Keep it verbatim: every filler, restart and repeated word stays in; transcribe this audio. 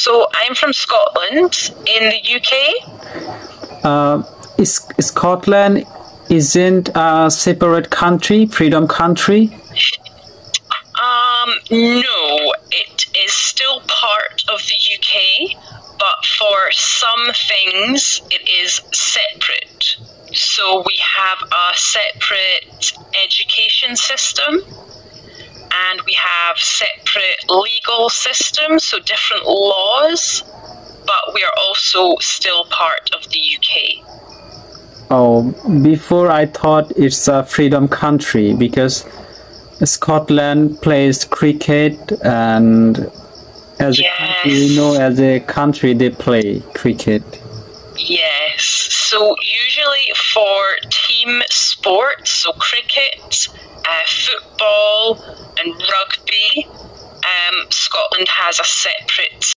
So I'm from Scotland in the U K. Uh, is Scotland isn't a separate country, freedom country? Um, no, it is still part of the U K, but for some things it is separate. So we have a separate education system, and we have separate legal systems, so different laws, but we are also still part of the U K. Oh, before I thought it's a freedom country because Scotland plays cricket, and as Yes. a country, we know as a country they play cricket. Yes, so usually for team sports, so cricket, uh, football and rugby, um, Scotland has a separate